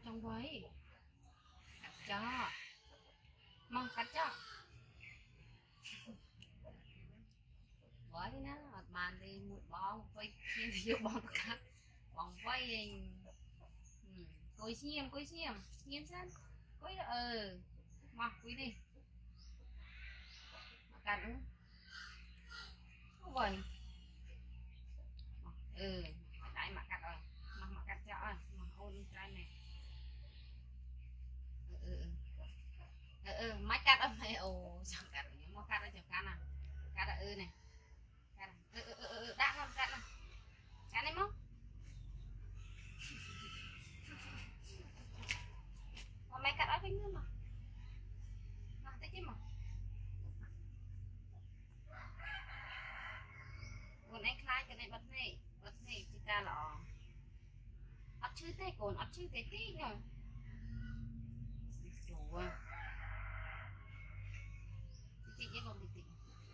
trong váy cắt cho mong cắt cho với nó bàn thì một bó vây nhiều bó cắt bóng vây cối xiêm sẵn cối mà quý đi cắt nữa không vậy đấy mà cắt rồi mà cắt cho rồi mà ôn trái này máy cắt ở đây sao cắt ở những cắt ở chỗ cắt này cắt đã không cắt này mốc mà máy cắt ở bên nữa mà thấy chứ mà còn anh khai cái này bật này chỉ ta là ấp chứ thế còn ấp chứ thế tí nữa đủ tí chứ còn tí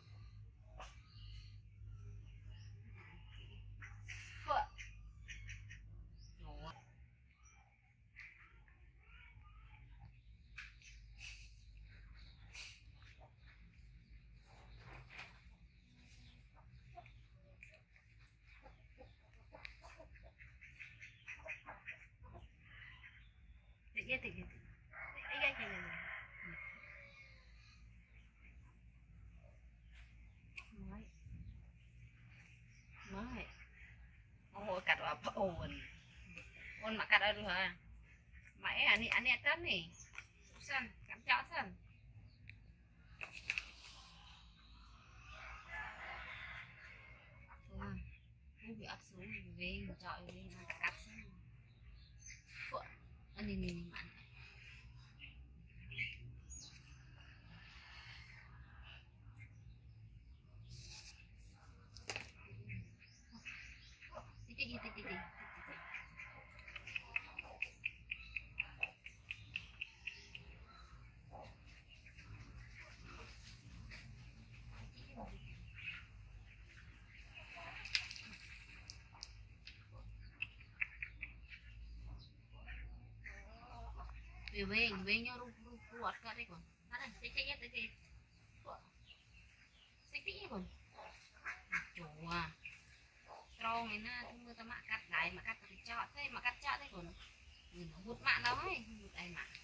thì mới ôi cắt vào ôn mà cắt ở được hả mày anh ấy tết này sân cắm chó sân không bị áp xuống về chọi về cắt sân anh này mà về nhau ruột cả đây còn đây cái còn chủ trâu này na chúng ta mà cắt lại mà cắt chọn thế mà cắt chọn thế còn hút mạng đâu ấy hút đây mà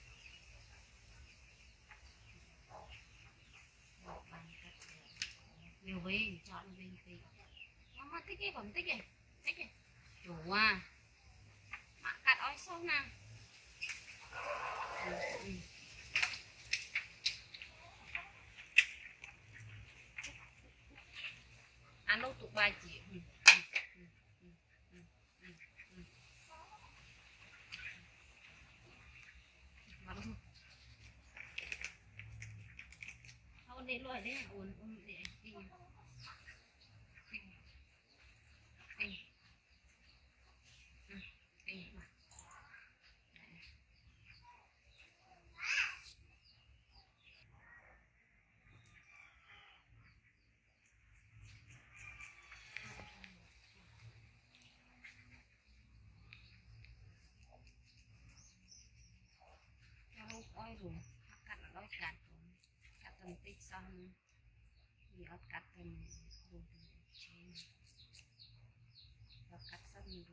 nhiều về chọn về thì nó thích cái còn thích cái chủ mà cắt oi sâu nè ăn đâu tụ bài chỉ không để loại đấy buồn để đi oi rồi cắt là đói cắt từng tích xong thì cắt từng vùng trên và cắt xong rồi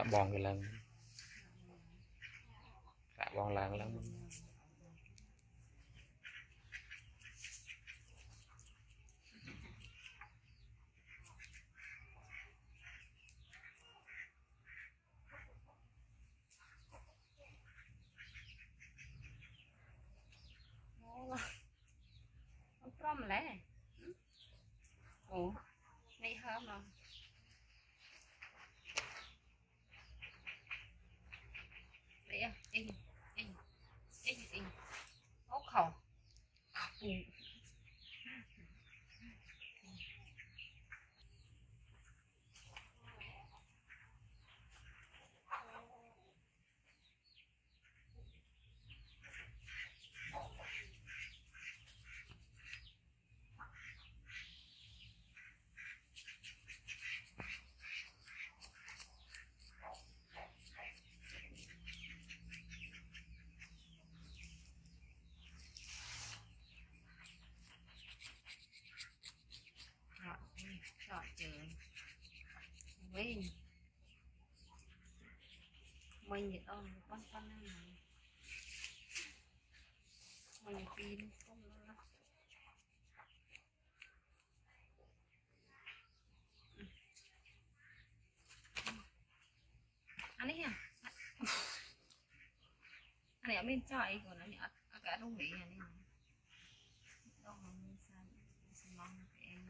là bòn cái lần cả bòn lần lắm. Không có mà lẽ ủa này không rồi đấy à in ốc khẩu chọn trường với mình thì ơn con này mình pin không nữa anh ấy à anh này ở bên trái còn anh ấy ở cả đông vị này đâu mà mình sao mong em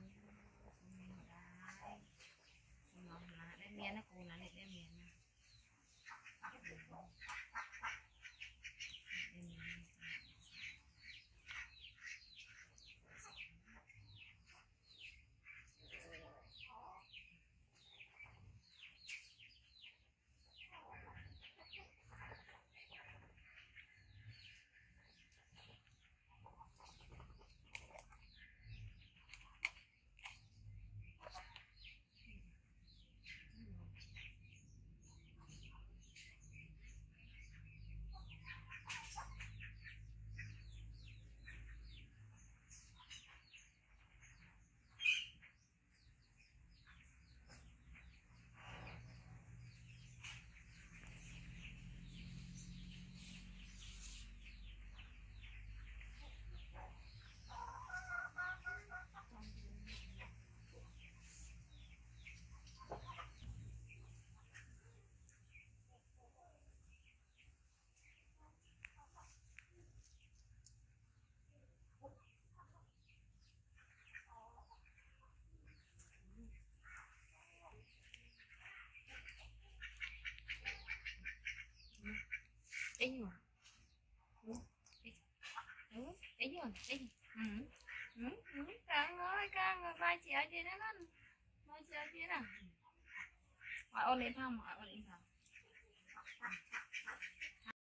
mong là đem miên nó cô là đem miên ý mà ý rồi ý càng vai chị ở đây đó vai chị ở đây đó ôn lên không ôn lên không